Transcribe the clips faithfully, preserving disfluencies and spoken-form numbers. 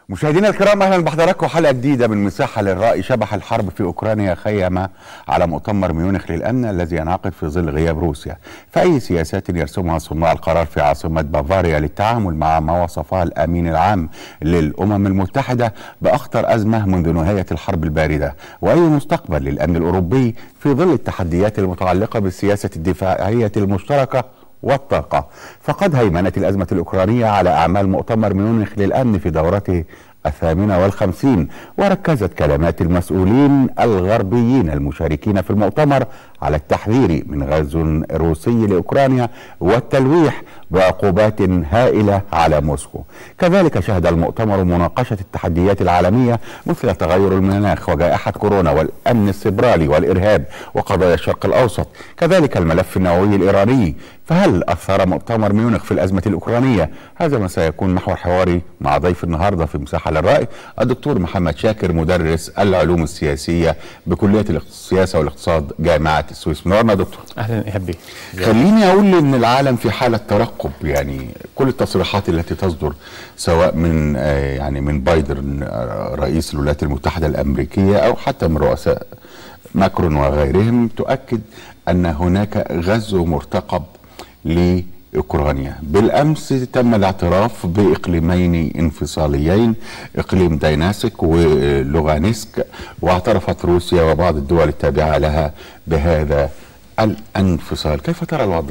مشاهدينا الكرام، اهلا بحضراتكم حلقه جديده من مساحه للراي. شبح الحرب في اوكرانيا خيم على مؤتمر ميونخ للامن الذي ينعقد في ظل غياب روسيا، فاي سياسات يرسمها صناع القرار في عاصمه بافاريا للتعامل مع ما وصفها الامين العام للامم المتحده باخطر ازمه منذ نهايه الحرب البارده، واي مستقبل للامن الاوروبي في ظل التحديات المتعلقه بالسياسه الدفاعيه المشتركه والطاقة. فقد هيمنت الأزمة الأوكرانية على أعمال مؤتمر ميونخ للأمن في دورته الثامنة والخمسين، وركزت كلمات المسؤولين الغربيين المشاركين في المؤتمر على التحذير من غزو روسي لأوكرانيا والتلويح بعقوبات هائلة على موسكو. كذلك شهد المؤتمر مناقشة التحديات العالمية مثل تغير المناخ وجائحة كورونا والأمن السيبراني والإرهاب وقضايا الشرق الأوسط، كذلك الملف النووي الإيراني. فهل أثر مؤتمر ميونخ في الأزمة الأوكرانية؟ هذا ما سيكون محور حواري مع ضيف النهاردة في مساحة للرأي، الدكتور محمد شاكر، مدرس العلوم السياسية بكلية السياسة والاقتصاد جامعة السويس. منورنا دكتور. أهلا يا حبي. خليني أقول إن العالم في حالة ترقب، يعني كل التصريحات التي تصدر سواء من يعني من بايدن رئيس الولايات المتحدة الأمريكية أو حتى من رؤساء ماكرون وغيرهم تؤكد أن هناك غزو مرتقب لأوكرانيا. بالأمس تم الاعتراف بإقليمين انفصاليين، إقليم دايناسك ولوغانسك، واعترفت روسيا وبعض الدول التابعة لها بهذا الانفصال. كيف ترى الوضع؟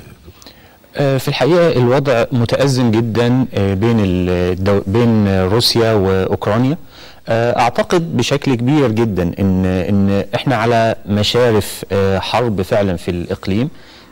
في الحقيقة الوضع متأزم جدا بين الدو... بين روسيا وأوكرانيا. أعتقد بشكل كبير جدا إن إن إحنا على مشارف حرب فعلا في الإقليم،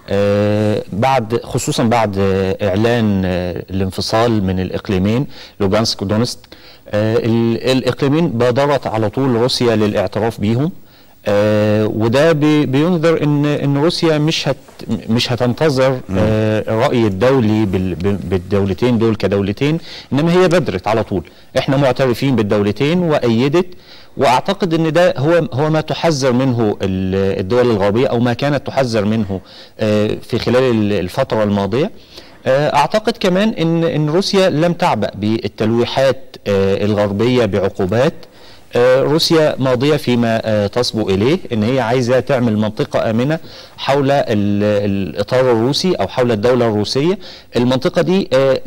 بعد خصوصا بعد إعلان الانفصال من الإقليمين لوغانسك ودونسك. الإقليمين بادرت على طول روسيا للاعتراف بيهم، آه وده بي بينذر ان ان روسيا مش هت مش هتنتظر آه الراي الدولي بالدولتين دول كدولتين، انما هي بادرت على طول. احنا معترفين بالدولتين وايدت، واعتقد ان ده هو هو ما تحذر منه الدول الغربيه او ما كانت تحذر منه آه في خلال الفتره الماضيه. آه اعتقد كمان ان ان روسيا لم تعبأ بالتلويحات آه الغربيه بعقوبات. روسيا ماضية فيما تصبو إليه إن هي عايزة تعمل منطقة آمنة حول الإطار الروسي أو حول الدولة الروسية. المنطقة دي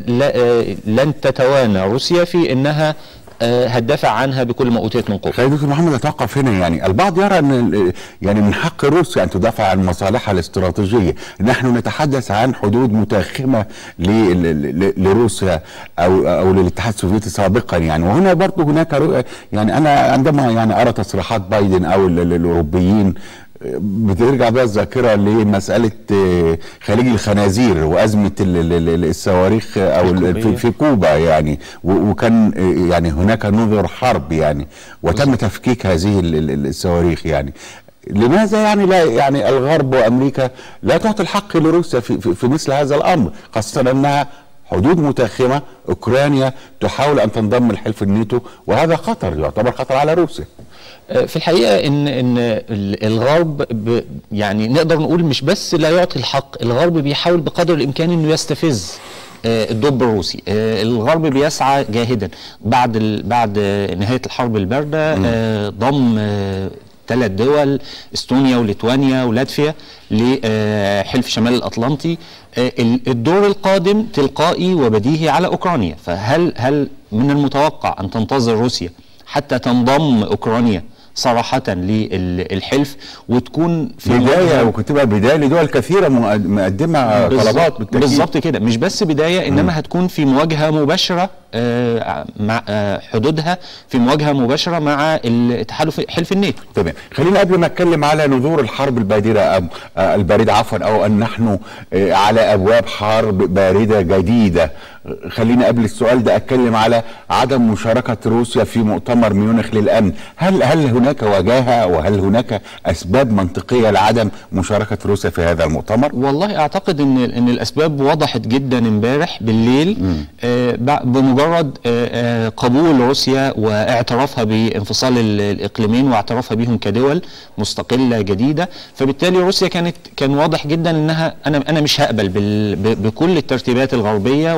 لن تتوانى روسيا في إنها هتدافع عنها بكل ما أوتيت من قوة. خلينا دكتور محمد أتوقف هنا. يعني البعض يرى أن يعني من حق روسيا أن تدافع عن مصالحها الاستراتيجية. نحن نتحدث عن حدود متاخمة لروسيا أو أو للاتحاد السوفيتي سابقا، يعني وهنا برضه هناك رؤية. يعني أنا عندما يعني أرى تصريحات بايدن أو الأوروبيين بترجع بقى الذاكره لمساله خليج الخنازير وازمه الصواريخ او في كوبا، يعني وكان يعني هناك نذر حرب يعني وتم تفكيك هذه الصواريخ. يعني لماذا يعني لا يعني الغرب وامريكا لا تعطي الحق لروسيا في, في, في مثل هذا الامر، خاصه انها حدود متاخمه، اوكرانيا تحاول ان تنضم لحلف الناتو، وهذا خطر يعتبر خطر على روسيا. في الحقيقه ان ان الغرب يعني نقدر نقول مش بس لا يعطي الحق، الغرب بيحاول بقدر الامكان انه يستفز الدب الروسي. الغرب بيسعى جاهدا بعد بعد نهايه الحرب البارده ضم ثلاث دول، استونيا وليتوانيا ولاتفيا، لحلف شمال الاطلنطي. الدور القادم تلقائي وبديهي على اوكرانيا. فهل هل من المتوقع ان تنتظر روسيا حتى تنضم اوكرانيا صراحة للحلف وتكون في بداية وتبقى بداية لدول كثيرة مقدمة طلبات بالتأكيد؟ بالظبط كده، مش بس بداية انما م. هتكون في مواجهة مباشرة مع حدودها في مواجهة مباشرة مع التحالف حلف الناتو. تمام. خلينا قبل ما نتكلم على نذور الحرب الباردة الباردة عفوا او ان نحن على ابواب حرب باردة جديدة، خلينا قبل السؤال ده اتكلم على عدم مشاركة روسيا في مؤتمر ميونخ للأمن. هل هل هناك وجاهة وهل هناك اسباب منطقية لعدم مشاركة روسيا في هذا المؤتمر؟ والله اعتقد ان ان الاسباب وضحت جدا امبارح بالليل. آه بمجرد بمجرد قبول روسيا واعترافها بانفصال الاقليمين واعترافها بهم كدول مستقله جديده، فبالتالي روسيا كانت كان واضح جدا انها انا انا مش هقبل بكل الترتيبات الغربيه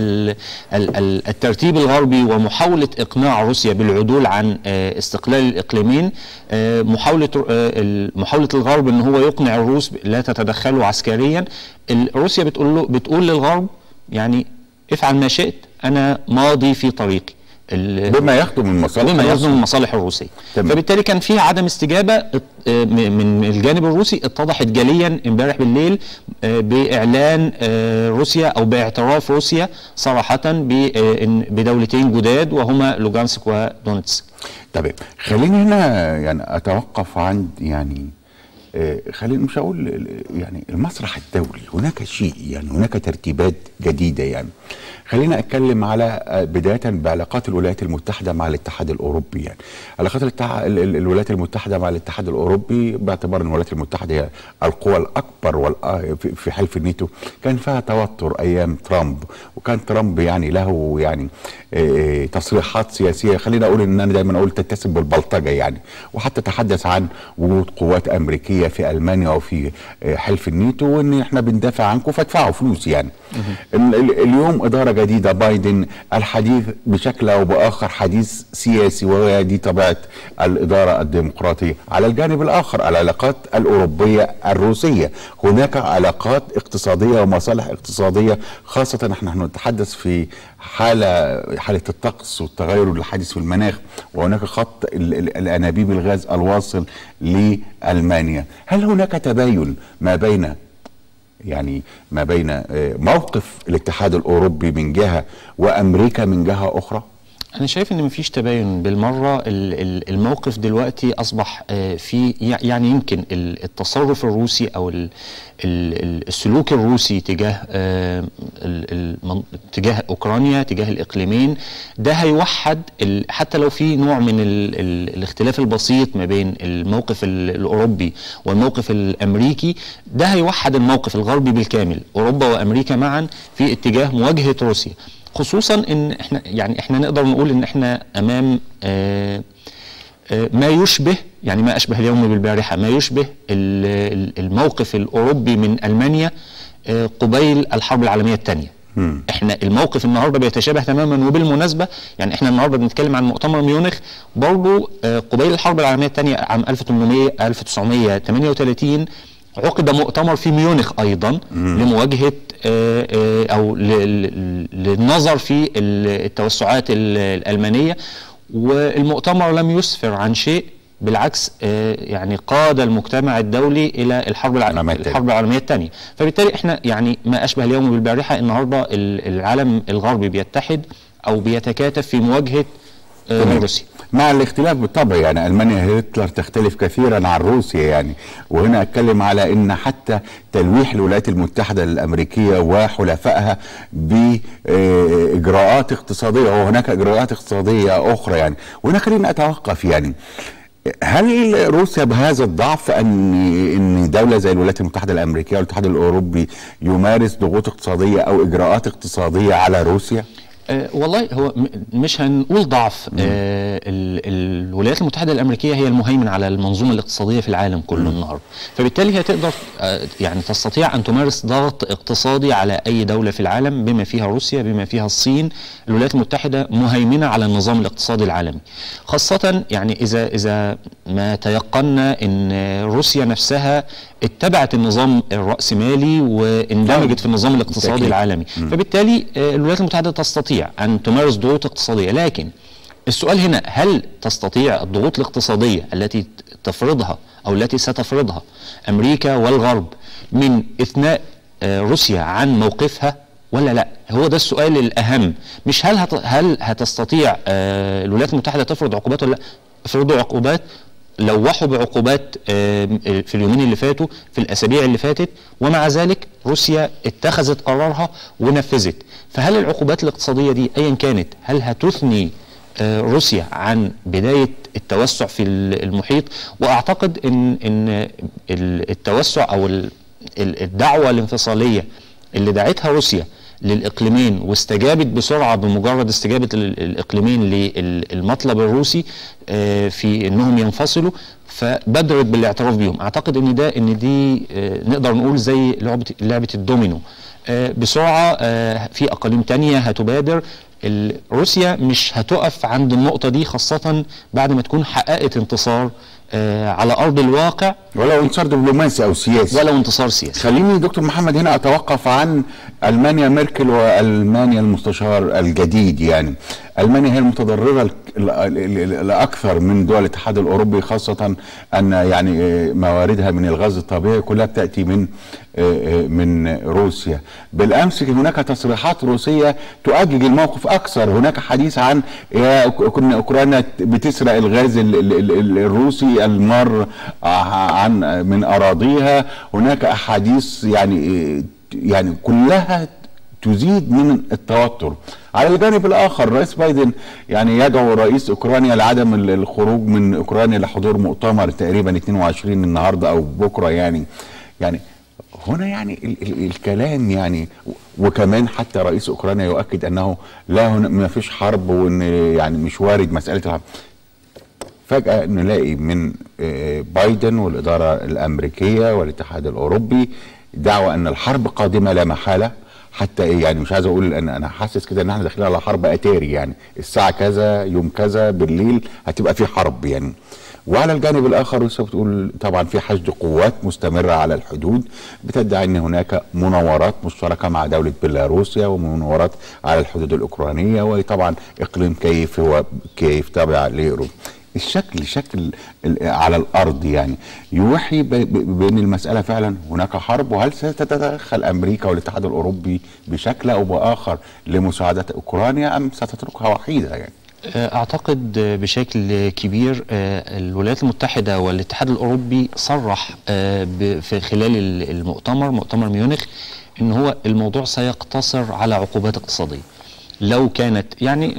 والترتيب الغربي ومحاوله اقناع روسيا بالعدول عن استقلال الاقليمين، محاوله محاوله الغرب ان هو يقنع الروس لا تتدخلوا عسكريا. روسيا بتقول له بتقول للغرب يعني افعل ما شئت، انا ماضي في طريقي بما يخدم المصالح بما يخدم المصالح الروسيه. تمام. فبالتالي كان في عدم استجابه من الجانب الروسي اتضحت جليا امبارح بالليل باعلان روسيا او باعتراف روسيا صراحه بدولتين جداد وهما لوغانسك ودونتسك. طيب خليني هنا يعني اتوقف عند يعني خلينا مش هقول يعني المسرح الدولي، هناك شيء يعني هناك ترتيبات جديده يعني. خلينا اتكلم على بدايه بعلاقات الولايات المتحده مع الاتحاد الاوروبي. يعني علاقات الاتحاد الولايات المتحده مع الاتحاد الاوروبي باعتبار ان الولايات المتحده هي القوى الاكبر في حلف الناتو، كان فيها توتر ايام ترامب، وكان ترامب يعني له يعني تصريحات سياسيه خلينا اقول ان انا دايما اقول تتسم بالبلطجه يعني، وحتى تحدث عن وجود قوات امريكيه في المانيا وفي حلف الناتو وان احنا بندافع عنكم فادفعوا فلوس يعني. اليوم اداره جديده بايدن، الحديث بشكل او باخر حديث سياسي، وهي دي طبيعه الاداره الديمقراطيه. على الجانب الاخر العلاقات الاوروبيه الروسيه، هناك علاقات اقتصاديه ومصالح اقتصاديه، خاصه احنا نتحدث في حاله حاله الطقس والتغير الحادث في المناخ، وهناك خط الانابيب الغاز الواصل لالمانيا. هل هناك تباين ما بين يعني ما بين موقف الاتحاد الاوروبي من جهه وامريكا من جهه اخرى؟ أنا شايف إن مفيش تباين بالمرة. الموقف دلوقتي أصبح في يعني يمكن التصرف الروسي أو السلوك الروسي تجاه تجاه أوكرانيا تجاه الإقليمين ده هيوحد، حتى لو في نوع من الاختلاف البسيط ما بين الموقف الأوروبي والموقف الأمريكي، ده هيوحد الموقف الغربي بالكامل، أوروبا وأمريكا معا في اتجاه مواجهة روسيا. خصوصا ان احنا يعني احنا نقدر نقول ان احنا امام آآ آآ ما يشبه يعني ما اشبه اليوم بالبارحه، ما يشبه الموقف الاوروبي من المانيا قبيل الحرب العالميه الثانيه. احنا الموقف النهارده بيتشابه تماما، وبالمناسبه يعني احنا النهارده بنتكلم عن مؤتمر ميونخ برضه قبيل الحرب العالميه الثانيه عام ألف وتسعمائة وثمانية وثلاثين عقد مؤتمر في ميونخ ايضا مم. لمواجهه او للنظر في التوسعات الالمانيه، والمؤتمر لم يسفر عن شيء، بالعكس يعني قاد المجتمع الدولي الى الحرب العالميه الحرب العالميه الثانيه. فبالتالي احنا يعني ما اشبه اليوم بالبارحه، النهارده العالم الغربي بيتحد او بيتكاتف في مواجهه روسيا، مع الاختلاف بالطبع. يعني المانيا هتلر تختلف كثيرا عن روسيا يعني، وهنا اتكلم على ان حتى تلويح الولايات المتحده الامريكيه وحلفائها باجراءات اقتصاديه، وهناك اجراءات اقتصاديه اخرى يعني. وهنا خلينا اتوقف يعني، هل روسيا بهذا الضعف ان ان دوله زي الولايات المتحده الامريكيه والاتحاد الاوروبي يمارس ضغوط اقتصاديه او اجراءات اقتصاديه على روسيا؟ أه والله هو مش هنقول ضعف. أه الولايات المتحدة الأمريكية هي المهيمن على المنظومة الاقتصادية في العالم كله النهارده، فبالتالي هي تقدر أه يعني تستطيع أن تمارس ضغط اقتصادي على أي دولة في العالم بما فيها روسيا بما فيها الصين. الولايات المتحدة مهيمنة على النظام الاقتصادي العالمي، خاصة يعني إذا إذا ما تيقنا أن روسيا نفسها اتبعت النظام الرأسمالي واندمجت في النظام الاقتصادي العالمي، فبالتالي الولايات المتحدة تستطيع أن تمارس ضغوط اقتصادية. لكن السؤال هنا، هل تستطيع الضغوط الاقتصادية التي تفرضها أو التي ستفرضها أمريكا والغرب من إثناء روسيا عن موقفها ولا لا؟ هو ده السؤال الأهم، مش هل هت هل هتستطيع الولايات المتحدة تفرض عقوبات ولا لا. افرضوا عقوبات، لوحوا بعقوبات في اليومين اللي فاتوا في الأسابيع اللي فاتت، ومع ذلك روسيا اتخذت قرارها ونفذت. فهل العقوبات الاقتصادية دي أيا كانت هل هتثني روسيا عن بداية التوسع في المحيط؟ وأعتقد إن إن التوسع أو الدعوة الانفصالية اللي دعتها روسيا للاقليمين واستجابت بسرعه بمجرد استجابه الاقليمين للمطلب الروسي في انهم ينفصلوا، فبدرت بالاعتراف بيهم. اعتقد ان ده ان دي نقدر نقول زي لعبه لعبه الدومينو، بسرعه في اقاليم تانية هتبادر. روسيا مش هتقف عند النقطه دي، خاصه بعد ما تكون حققت انتصار على ارض الواقع، ولو انتصار دبلوماسي او سياسي، ولو انتصار سياسي. خليني دكتور محمد هنا اتوقف عن المانيا ميركل والمانيا المستشار الجديد. يعني المانيا هي المتضرره الاكثر من دول الاتحاد الاوروبي، خاصه ان يعني مواردها من الغاز الطبيعي كلها بتاتي من من روسيا. بالامس هناك تصريحات روسيه تؤجج الموقف اكثر، هناك حديث عن كنا اوكرانيا بتسرق الغاز الروسي المار عن من اراضيها، هناك احاديث يعني يعني كلها تزيد من التوتر. على الجانب الاخر الرئيس بايدن يعني يدعو رئيس اوكرانيا لعدم الخروج من اوكرانيا لحضور مؤتمر تقريبا اثنين وعشرين النهارده او بكره. يعني يعني هنا يعني ال ال الكلام يعني، وكمان حتى رئيس اوكرانيا يؤكد انه لا هنا ما فيش حرب، وان يعني مش وارد مساله الحرب. فجأة نلاقي من بايدن والإدارة الأمريكية والاتحاد الأوروبي دعوة أن الحرب قادمة لا محالة. حتى إيه يعني مش عايز أقول أن أنا حاسس كده أن احنا داخلين على حرب أتاري، يعني الساعة كذا يوم كذا بالليل هتبقى في حرب يعني. وعلى الجانب الآخر روسيا بتقول طبعا في حشد قوات مستمرة على الحدود، بتدعي أن هناك مناورات مشتركة مع دولة بيلاروسيا ومناورات على الحدود الأوكرانية، وطبعا إقليم كييف هو كييف تابع لروسيا. الشكل شكل على الارض يعني يوحي بان المساله فعلا هناك حرب. وهل ستتدخل امريكا والاتحاد الاوروبي بشكل او باخر لمساعده اوكرانيا ام ستتركها وحيده يعني؟ اعتقد بشكل كبير الولايات المتحده والاتحاد الاوروبي صرح في خلال المؤتمر مؤتمر ميونخ ان هو الموضوع سيقتصر على عقوبات اقتصاديه. لو كانت يعني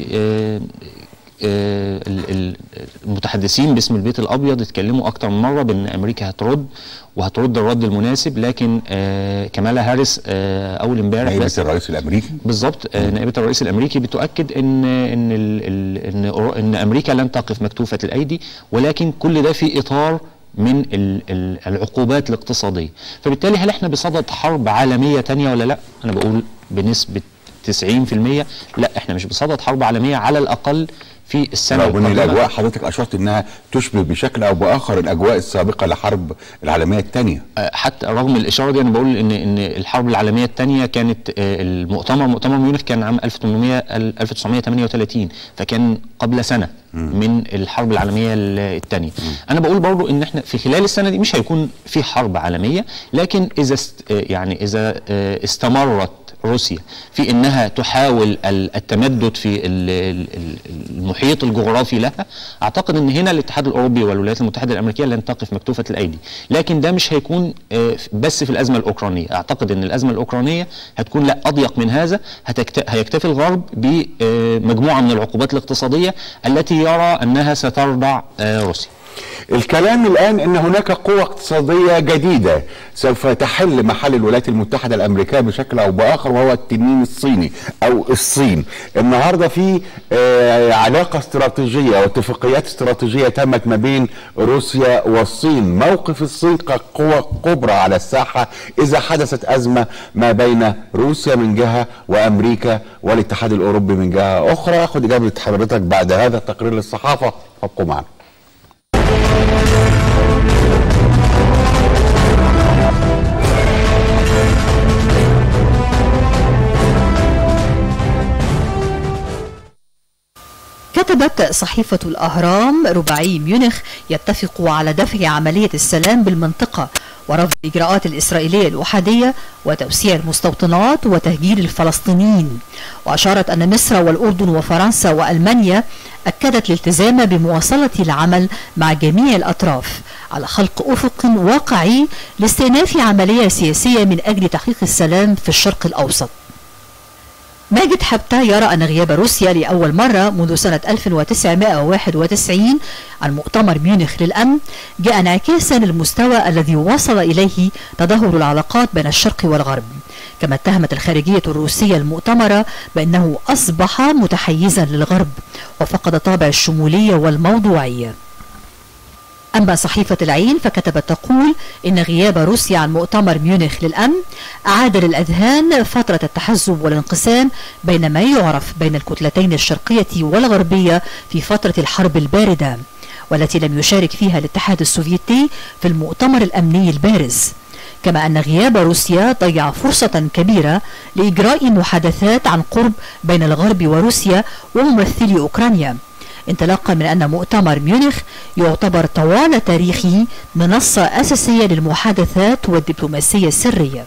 المتحدثين باسم البيت الابيض اتكلموا اكتر من مره بان امريكا هترد وهترد الرد المناسب، لكن كمالا هاريس اول امبارح نائبة الرئيس الامريكي بالظبط نائبة الرئيس الامريكي بتؤكد ان ان ان ان امريكا لن تقف مكتوفه الايدي، ولكن كل ده في اطار من العقوبات الاقتصاديه. فبالتالي هل احنا بصدد حرب عالميه ثانيه ولا لا؟ انا بقول بنسبه تسعين في المية لا، احنا مش بصدد حرب عالميه على الاقل في السنه رغم ان الاجواء حضرتك اشرت انها تشبه بشكل او باخر الاجواء السابقه لحرب العالميه الثانيه. حتى رغم الاشاره دي انا بقول ان ان الحرب العالميه الثانيه كانت المؤتمر مؤتمر ميونخ كان عام ألف وتسعمائة وثمانية وثلاثين، فكان قبل سنه م. من الحرب العالميه الثانيه. انا بقول برضو ان احنا في خلال السنه دي مش هيكون في حرب عالميه، لكن اذا است يعني اذا استمرت روسيا في انها تحاول التمدد في المحيط الجغرافي لها، اعتقد ان هنا الاتحاد الاوروبي والولايات المتحده الامريكيه لن تقف مكتوفه الايدي. لكن ده مش هيكون بس في الازمه الاوكرانيه، اعتقد ان الازمه الاوكرانيه هتكون لا اضيق من هذا، هيكتفي الغرب بمجموعه من العقوبات الاقتصاديه التي يرى انها ستردع روسيا. الكلام الآن أن هناك قوة اقتصادية جديدة سوف تحل محل الولايات المتحدة الأمريكية بشكل أو بآخر، وهو التنين الصيني أو الصين. النهاردة في آه علاقة استراتيجية واتفاقيات استراتيجية تمت ما بين روسيا والصين. موقف الصين كقوة كبرى على الساحة إذا حدثت أزمة ما بين روسيا من جهة وأمريكا والاتحاد الأوروبي من جهة أخرى. أخذ إجابة حضرتك بعد هذا التقرير للصحافة، ابقوا معنا. كتبت صحيفة الأهرام رباعي ميونخ يتفق على دفع عملية السلام بالمنطقة ورفض الإجراءات الإسرائيلية الأحادية وتوسيع المستوطنات وتهجير الفلسطينيين. وأشارت أن مصر والأردن وفرنسا وألمانيا أكدت الالتزام بمواصلة العمل مع جميع الأطراف على خلق أفق واقعي لاستئناف عملية سياسية من أجل تحقيق السلام في الشرق الأوسط. ماجد حبتة يرى أن غياب روسيا لأول مرة منذ سنة ألف وتسعمائة وواحد وتسعين عن مؤتمر ميونخ للأمن جاء انعكاسا للمستوى الذي وصل إليه تدهور العلاقات بين الشرق والغرب، كما اتهمت الخارجية الروسية المؤتمر بأنه أصبح متحيزا للغرب وفقد طابع الشمولية والموضوعية. أما صحيفة العين فكتبت تقول إن غياب روسيا عن مؤتمر ميونخ للأمن أعاد للأذهان فترة التحزب والانقسام بين ما يعرف بين الكتلتين الشرقية والغربية في فترة الحرب الباردة، والتي لم يشارك فيها الاتحاد السوفيتي في المؤتمر الأمني البارز، كما أن غياب روسيا ضيع فرصة كبيرة لإجراء محادثات عن قرب بين الغرب وروسيا وممثلي أوكرانيا، انطلاقا من أن مؤتمر ميونخ يعتبر طوال تاريخه منصة أساسية للمحادثات والدبلوماسية السرية.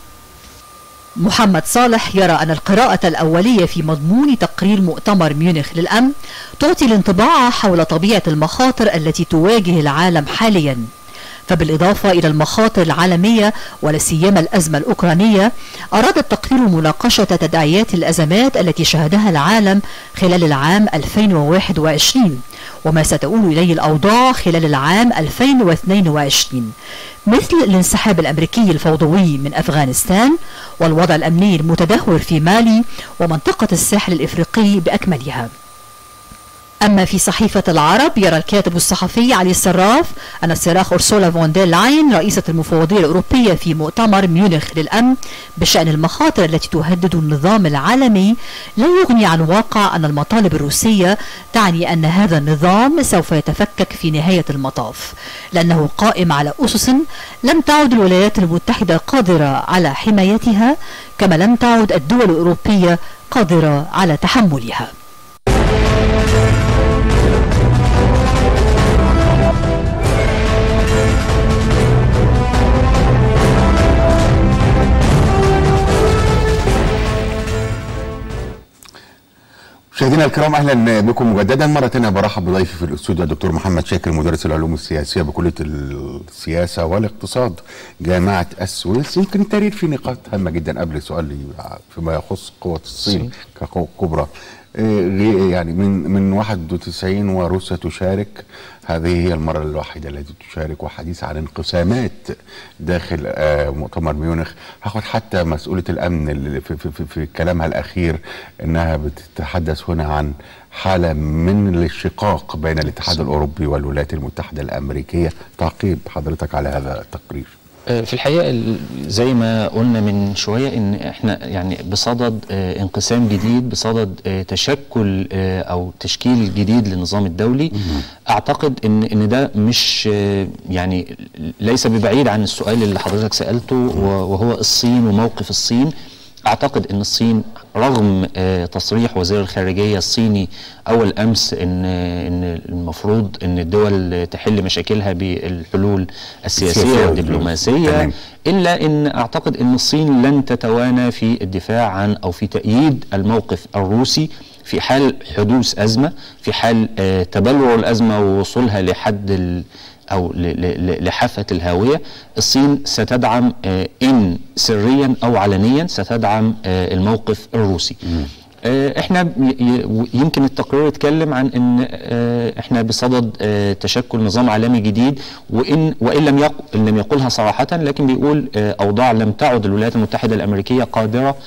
محمد صالح يرى أن القراءة الأولية في مضمون تقرير مؤتمر ميونخ للأمن تعطي الانطباع حول طبيعة المخاطر التي تواجه العالم حاليا، فبالإضافة إلى المخاطر العالمية ولا سيما الأزمة الأوكرانية، أراد التقرير مناقشة تداعيات الأزمات التي شهدها العالم خلال العام ألفين وواحد وعشرين وما ستؤول إليه الأوضاع خلال العام ألفين واثنين وعشرين، مثل الانسحاب الأمريكي الفوضوي من أفغانستان والوضع الأمني المتدهور في مالي ومنطقة الساحل الإفريقي بأكملها. أما في صحيفة العرب يرى الكاتب الصحفي علي الصراف أن صراخ أرسولا فون دير لاين رئيسة المفوضية الأوروبية في مؤتمر ميونخ للأمن بشأن المخاطر التي تهدد النظام العالمي لا يغني عن واقع أن المطالب الروسية تعني أن هذا النظام سوف يتفكك في نهاية المطاف، لأنه قائم على أسس لم تعد الولايات المتحدة قادرة على حمايتها، كما لم تعد الدول الأوروبية قادرة على تحملها. مشاهدينا الكرام، اهلا بكم مجددا مره ثانيه. برحب بضيفي في الاستوديو الدكتور محمد شاكر، مدرس العلوم السياسيه بكليه السياسه والاقتصاد جامعه السويس. يمكن التقرير فيه نقاط هامه جدا قبل سؤالي فيما يخص قوه الصين كقوه كبرى. يعني من من واحد وتسعين وروسيا تشارك، هذه هي المره الواحده التي تشارك، وحديث عن انقسامات داخل مؤتمر ميونخ. هاخد حتى مسؤوله الامن اللي في, في, في, في كلامها الاخير انها بتتحدث هنا عن حاله من الاشقاق بين الاتحاد الاوروبي والولايات المتحده الامريكيه. تعقيب حضرتك على هذا التقرير؟ في الحقيقة زي ما قلنا من شوية ان احنا يعني بصدد انقسام جديد، بصدد تشكل او تشكيل جديد للنظام الدولي. اعتقد ان ان ده مش يعني ليس ببعيد عن السؤال اللي حضرتك سألته، وهو الصين وموقف الصين. اعتقد ان الصين رغم تصريح وزير الخارجية الصيني اول امس ان ان المفروض ان الدول تحل مشاكلها بالحلول السياسية والدبلوماسية، الا ان اعتقد ان الصين لن تتوانى في الدفاع عن او في تأييد الموقف الروسي في حال حدوث ازمة، في حال تبلور الازمة ووصولها لحد ال أو لحافة الهاوية. الصين ستدعم إن سريا أو علنيا ستدعم الموقف الروسي. احنا يمكن التقرير يتكلم عن ان احنا بصدد تشكل نظام عالمي جديد، وان وان لم يقل لم يقولها صراحه، لكن بيقول اوضاع لم تعد الولايات المتحده الامريكيه قادره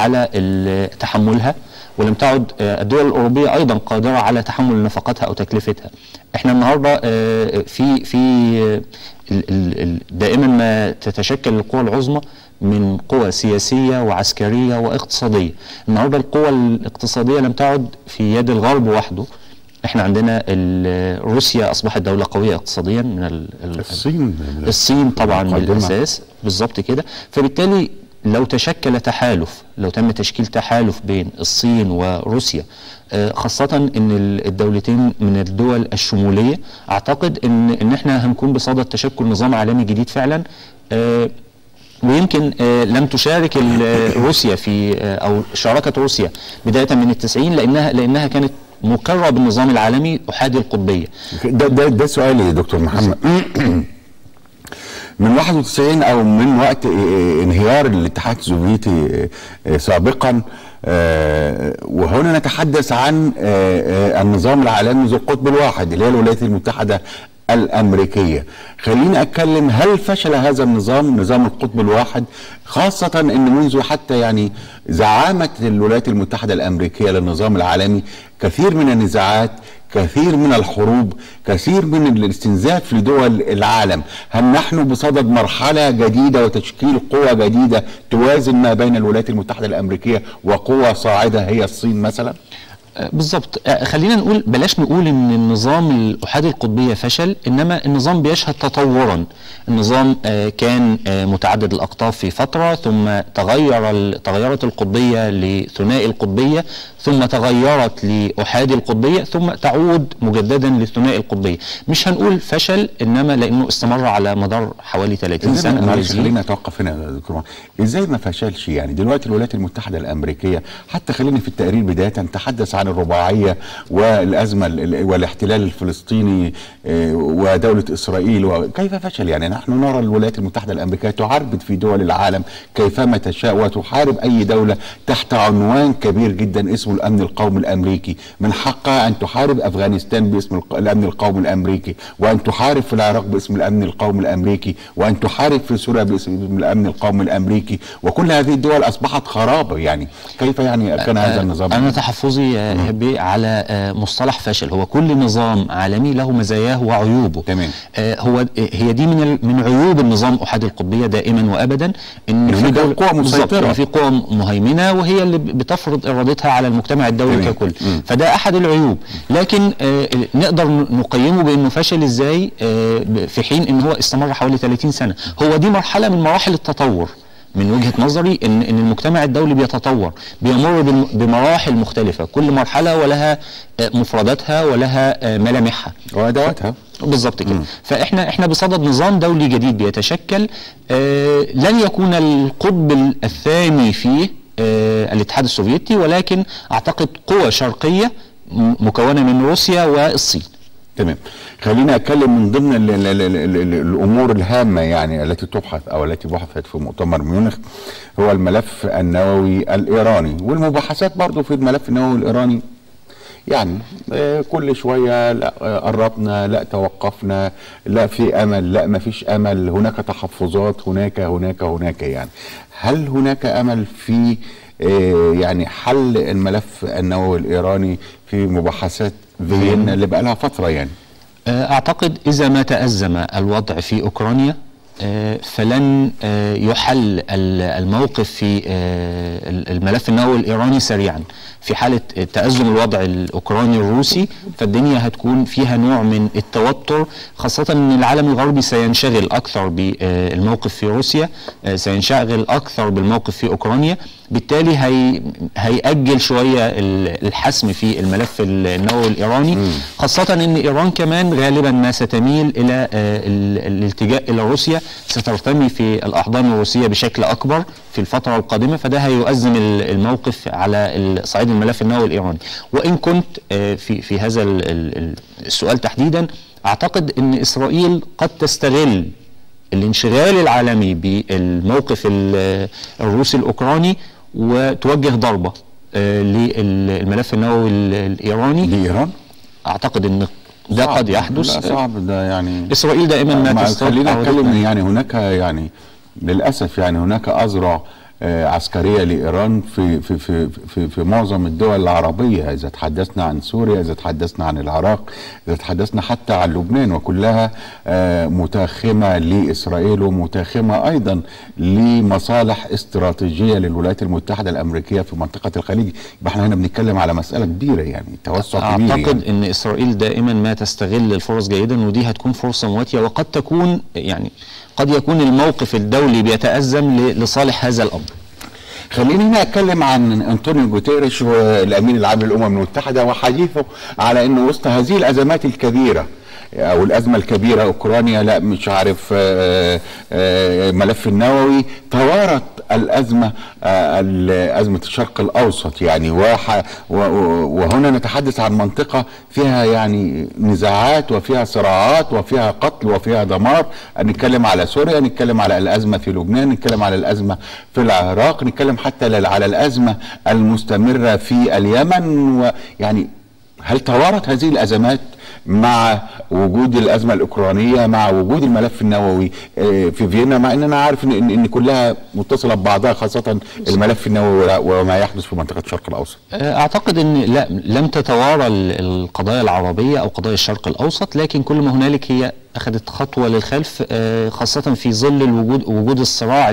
على تحملها، ولم تعد الدول الاوروبيه ايضا قادره على تحمل نفقاتها او تكلفتها. احنا النهارده في في دائما ما تتشكل القوى العظمى من قوى سياسية وعسكرية واقتصادية. النهارده القوى الاقتصادية لم تعد في يد الغرب وحده. احنا عندنا روسيا اصبحت دولة قوية اقتصاديا من الصين الصين طبعا بالاساس، بالظبط كده. فبالتالي لو تشكل تحالف، لو تم تشكيل تحالف بين الصين وروسيا، خاصة ان الدولتين من الدول الشمولية، اعتقد ان ان احنا هنكون بصدد تشكل نظام عالمي جديد فعلا. ويمكن لم تشارك روسيا في او شاركت روسيا بداية من التسعين لانها لانها كانت مقرة بالنظام العالمي احادي القطبية. ده ده ده سؤالي يا دكتور محمد. من واحد وتسعين او من وقت انهيار الاتحاد السوفيتي سابقا، آه وهنا نتحدث عن آه آه النظام العالمي ذو القطب الواحد اللي هي الولايات المتحدة الأمريكية. خليني أتكلم، هل فشل هذا النظام، نظام القطب الواحد، خاصة أن منذ حتى يعني زعامة الولايات المتحدة الأمريكية للنظام العالمي كثير من النزاعات، كثير من الحروب، كثير من الاستنزاف لدول العالم. هل نحن بصدد مرحلة جديدة وتشكيل قوة جديدة توازن ما بين الولايات المتحدة الأمريكية وقوة صاعدة هي الصين مثلا؟ بالظبط. خلينا نقول، بلاش نقول ان النظام الأحادي القطبية فشل، انما النظام بيشهد تطورا. النظام كان متعدد الاقطاب في فترة، ثم تغير تغيرت القطبية لثنائي القطبية، ثم تغيرت لأحادي القطبية، ثم تعود مجددا للثنائي القطبية. مش هنقول فشل، انما لانه استمر على مدار حوالي ثلاثين سنة. معلش خلينا اتوقف هنا يا دكتور. ازاي ما فشلش يعني؟ دلوقتي الولايات المتحدة الأمريكية، حتى خلينا في التقرير بداية تحدث عن الرباعية والأزمة والاحتلال الفلسطيني ودولة إسرائيل، وكيف فشل؟ يعني نحن نرى الولايات المتحدة الأمريكية تعربد في دول العالم كيفما تشاء، وتحارب أي دولة تحت عنوان كبير جدا اسمه الأمن القومي الأمريكي. من حقها أن تحارب أفغانستان باسم الأمن القومي الأمريكي، وأن تحارب في العراق باسم الأمن القومي الأمريكي، وأن تحارب في سوريا باسم الأمن القومي الأمريكي، وكل هذه الدول أصبحت خرابة. يعني كيف يعني كان هذا النظام؟ أنا تحفظي على مصطلح فشل. هو كل نظام عالمي له مزاياه وعيوبه. تمام. هو هي دي من من عيوب النظام أحادي القطبية دائما وابدا، ان في قوى مسيطرة، في قوى مهيمنة وهي اللي بتفرض ارادتها على المجتمع الدولي تمام. ككل. م. فده احد العيوب، لكن آه نقدر نقيمه بانه فشل ازاي آه في حين ان هو استمر حوالي ثلاثين سنة. هو دي مرحلة من مراحل التطور من وجهة نظري، ان ان المجتمع الدولي بيتطور، بيمر بمراحل مختلفة، كل مرحلة ولها مفرداتها ولها ملامحها وادواتها. بالظبط كده. فاحنا احنا بصدد نظام دولي جديد بيتشكل، آه لن يكون القطب الثاني فيه آه الاتحاد السوفيتي، ولكن اعتقد قوى شرقية مكونة من روسيا والصين. تمام. خلينا اتكلم من ضمن ال ال ال ال ال الامور الهامه يعني التي تبحث او التي بحثت في مؤتمر ميونخ، هو الملف النووي الايراني، والمباحثات برضو في الملف النووي الايراني. يعني كل شويه لا قربنا، لا توقفنا، لا في امل، لا ما فيش امل، هناك تحفظات، هناك هناك هناك يعني هل هناك امل في يعني حل الملف النووي الايراني في مباحثات فيينا اللي بقى لها فتره؟ يعني اعتقد اذا ما تأزم الوضع في اوكرانيا فلن يحل الموقف في الملف النووي الإيراني سريعا. في حالة تأزم الوضع الأوكراني الروسي فالدنيا هتكون فيها نوع من التوتر، خاصة أن العالم الغربي سينشغل أكثر بالموقف في روسيا، سينشغل أكثر بالموقف في أوكرانيا، بالتالي هي هيأجل شوية الحسم في الملف النووي الإيراني، خاصة أن إيران كمان غالبا ما ستميل إلى الالتجاء إلى روسيا، سترتمي في الأحضان الروسية بشكل أكبر في الفترة القادمة، فده هيؤزم الموقف على صعيد الملف النووي الإيراني. وإن كنت في في هذا السؤال تحديدا أعتقد أن إسرائيل قد تستغل الانشغال العالمي بالموقف الروسي الأوكراني وتوجه ضربة للملف النووي الإيراني لإيران. أعتقد أن ده قد يحدث. لا صعب ده يعني. إسرائيل دائما ما تستطيع. خلينا نتكلم يعني هناك يعني للأسف يعني هناك أذرع عسكرية لإيران في في في في في معظم الدول العربية، إذا تحدثنا عن سوريا، إذا تحدثنا عن العراق، إذا تحدثنا حتى عن لبنان، وكلها متاخمة لإسرائيل ومتاخمة أيضا لمصالح استراتيجية للولايات المتحدة الأمريكية في منطقة الخليج. يبقى احنا هنا بنتكلم على مسألة كبيرة يعني توسع كبير. أعتقد يعني. أن إسرائيل دائما ما تستغل الفرص جيدا، ودي هتكون فرصة مواتية، وقد تكون يعني قد يكون الموقف الدولي بيتأزم لصالح هذا الأمر. خليني هنا اتكلم عن انطونيو جوتيريش والامين العام للامم المتحده وحديثه على انه وسط هذه الازمات الكبيره او الازمه الكبيره اوكرانيا، لا مش عارف ملف النووي، توارت الازمه ازمه الشرق الاوسط يعني. وهنا نتحدث عن منطقه فيها يعني نزاعات وفيها صراعات وفيها قتل وفيها دمار. نتكلم على سوريا، نتكلم على الازمه في لبنان، نتكلم على الازمه في العراق، نتكلم حتى على الازمه المستمره في اليمن. ويعني هل توارت هذه الازمات مع وجود الازمه الاوكرانيه، مع وجود الملف النووي في فيينا، مع ان انا عارف ان ان كلها متصله ببعضها، خاصه الملف النووي وما يحدث في منطقه الشرق الاوسط؟ اعتقد ان لا لم تتوارى القضايا العربيه او قضايا الشرق الاوسط، لكن كل ما هنالك هي اخذت خطوه للخلف، خاصه في ظل الوجود وجود الصراع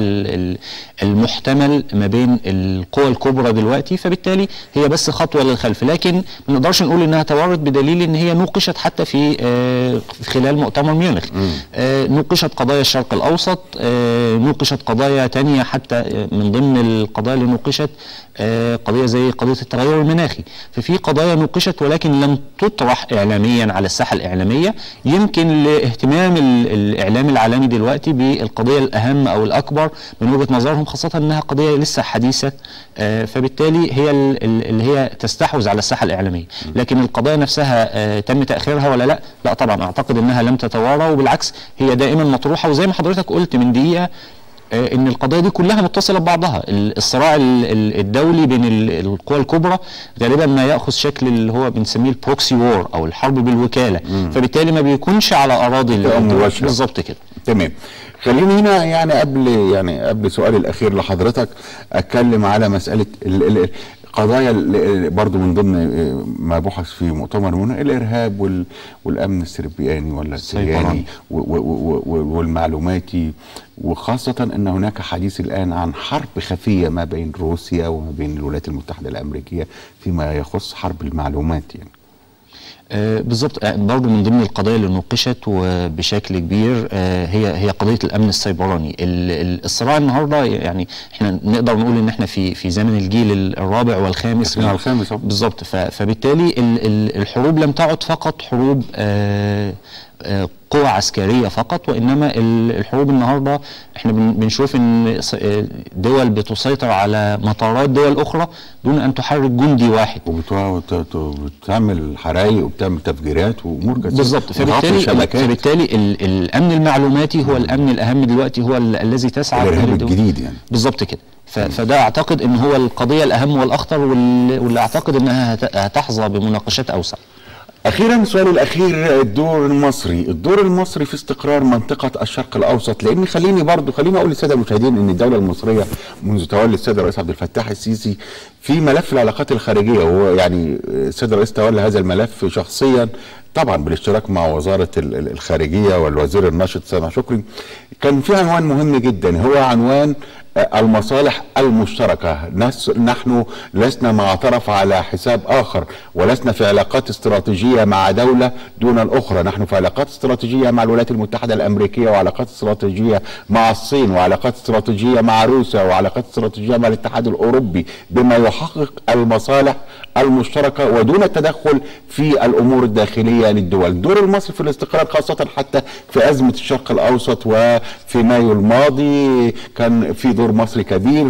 المحتمل ما بين القوى الكبرى دلوقتي، فبالتالي هي بس خطوه للخلف. لكن ما نقدرش نقول انها توارت بدليل ان هي نوقشت حتى في خلال مؤتمر ميونخ. نوقشت قضايا الشرق الاوسط، نوقشت قضايا تانية حتى من ضمن القضايا اللي نوقشت قضيه زي قضيه التغير المناخي. ففي قضايا نوقشت ولكن لم تطرح اعلاميا على الساحه الاعلاميه، يمكن لاهتمام الاعلام العالمي دلوقتي بالقضيه الاهم او الاكبر من وجهه نظرهم، خاصه انها قضيه لسه حديثه، فبالتالي هي اللي هي تستحوذ على الساحه الاعلاميه. لكن القضايا نفسها تم تاخيرها ولا لا؟ لا طبعا، اعتقد انها لم تتوارى، وبالعكس هي دائما مطروحه. وزي ما حضرتك قلت من دقيقه ان القضايا دي كلها متصله ببعضها. الصراع الدولي بين القوى الكبرى غالبا ما ياخذ شكل اللي هو بنسميه البروكسي وور او الحرب بالوكاله، مم. فبالتالي ما بيكونش على اراضي بالظبط كده. تمام. خليني هنا يعني قبل يعني قبل سؤالي الاخير لحضرتك اتكلم على مساله قضايا برضو من ضمن ما بحث في مؤتمر ميونخ، الارهاب والامن السربياني ولا السرياني والمعلوماتي، وخاصه ان هناك حديث الان عن حرب خفيه ما بين روسيا وما بين الولايات المتحده الامريكيه فيما يخص حرب المعلومات يعني. آه بالظبط. آه برضه من ضمن القضايا اللي نوقشت وبشكل كبير آه هي هي قضيه الامن السيبراني. الصراع النهارده يعني احنا نقدر نقول ان احنا في في زمن الجيل الرابع والخامس. الخامس بالظبط. فبالتالي الحروب لم تعد فقط حروب آه قوى عسكريه فقط، وانما الحروب النهارده احنا بنشوف ان دول بتسيطر على مطارات دول اخرى دون ان تحرك جندي واحد، وبتعمل حرايق وبتعمل تفجيرات وامور كثيره. بالظبط. فبالتالي فبالتالي الامن المعلوماتي هو الامن الاهم دلوقتي، هو الذي تسعى الارهاب الجديد يعني. بالظبط كده. فده اعتقد ان هو القضيه الاهم والاخطر، واللي اعتقد انها هتحظى بمناقشات اوسع. اخيرا سؤالي الاخير، الدور المصري، الدور المصري في استقرار منطقه الشرق الاوسط، لان خليني برضو خليني اقول للساده المشاهدين ان الدوله المصريه منذ تولي السيد الرئيس عبد الفتاح السيسي في ملف العلاقات الخارجيه، وهو يعني السيد الرئيس تولى هذا الملف شخصيا طبعا بالاشتراك مع وزاره الخارجيه والوزير الناشط سامح شكري. كان في عنوان مهم جدا، هو عنوان المصالح المشتركة. نحن لسنا مع طرف على حساب آخر، ولسنا في علاقات استراتيجية مع دولة دون الأخرى. نحن في علاقات استراتيجية مع الولايات المتحدة الأمريكية، وعلاقات استراتيجية مع الصين، وعلاقات استراتيجية مع روسيا، وعلاقات استراتيجية مع الاتحاد الأوروبي، بما يحقق المصالح المشتركة ودون التدخل في الأمور الداخلية للدول. دور المصري في الاستقرار خاصة حتى في أزمة الشرق الأوسط، وفي مايو الماضي كان في دور مصري كبير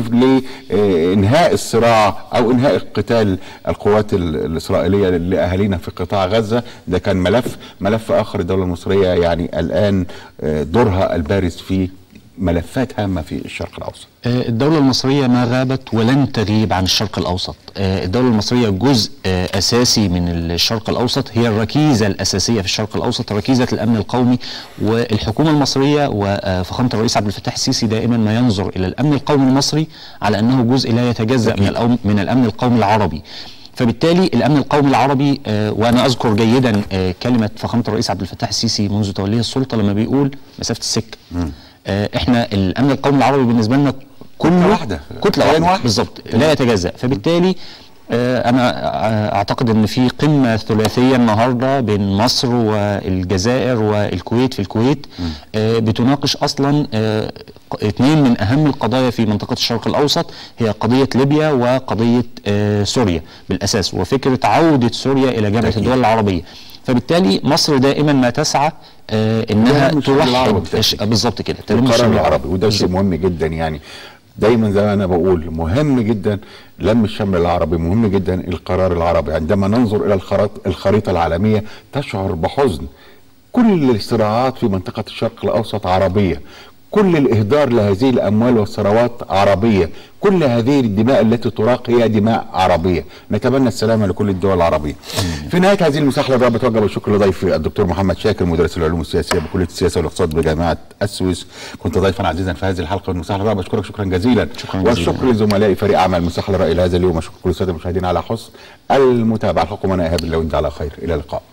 لإنهاء الصراع أو إنهاء قتال القوات الإسرائيلية لأهالينا في قطاع غزة. ده كان ملف ملف آخر. الدولة المصرية يعني الآن دورها البارز في ملفات هامة في الشرق الأوسط. الدولة المصرية ما غابت ولن تغيب عن الشرق الأوسط. الدولة المصرية جزء أساسي من الشرق الأوسط، هي الركيزة الأساسية في الشرق الأوسط، ركيزة الأمن القومي. والحكومة المصرية وفخامة الرئيس عبد الفتاح السيسي دائما ما ينظر إلى الأمن القومي المصري على أنه جزء لا يتجزأ من من الأمن القومي العربي. فبالتالي الامن القومي العربي، آه وانا اذكر جيدا آه كلمه فخامه الرئيس عبد الفتاح السيسي منذ توليه السلطه لما بيقول مسافه السكه. آه احنا الامن القومي العربي بالنسبه لنا كله واحده، كتله واحده بالظبط، لا يتجزأ. فبالتالي آه انا اعتقد ان في قمه ثلاثيه النهارده بين مصر والجزائر والكويت في الكويت، آه بتناقش اصلا آه اثنين من اهم القضايا في منطقه الشرق الاوسط، هي قضيه ليبيا وقضيه آه سوريا بالاساس، وفكره عوده سوريا الى جبهه الدول العربيه. فبالتالي مصر دائما ما تسعى آه انها توحد بالظبط كده القرار العربي، وده شيء مهم جدا يعني. دايما زي ما انا بقول مهم جدا لم الشمل العربي، مهم جدا القرار العربي. عندما ننظر الى الخريطه العالميه تشعر بحزن. كل الصراعات في منطقه الشرق الاوسط عربيه، كل الاهدار لهذه الاموال والثروات عربيه، كل هذه الدماء التي تراق هي دماء عربيه. نتمنى السلامه لكل الدول العربيه. في نهايه هذه المساحه الرابعه بتوجه بالشكر لضيفي الدكتور محمد شاكر مدرس العلوم السياسيه بكليه السياسه والاقتصاد بجامعه السويس. كنت ضيفا عزيزا في هذه الحلقه من المساحه الرابعه. بشكرك شكرا جزيلا. شكرا والشكر جزيلا. لزملائي فريق اعمال مساحه الراي لهذا اليوم. وشكر كل الساده المشاهدين على حسن المتابعه. الحكم انا ايهاب اللويندي على خير. الى اللقاء.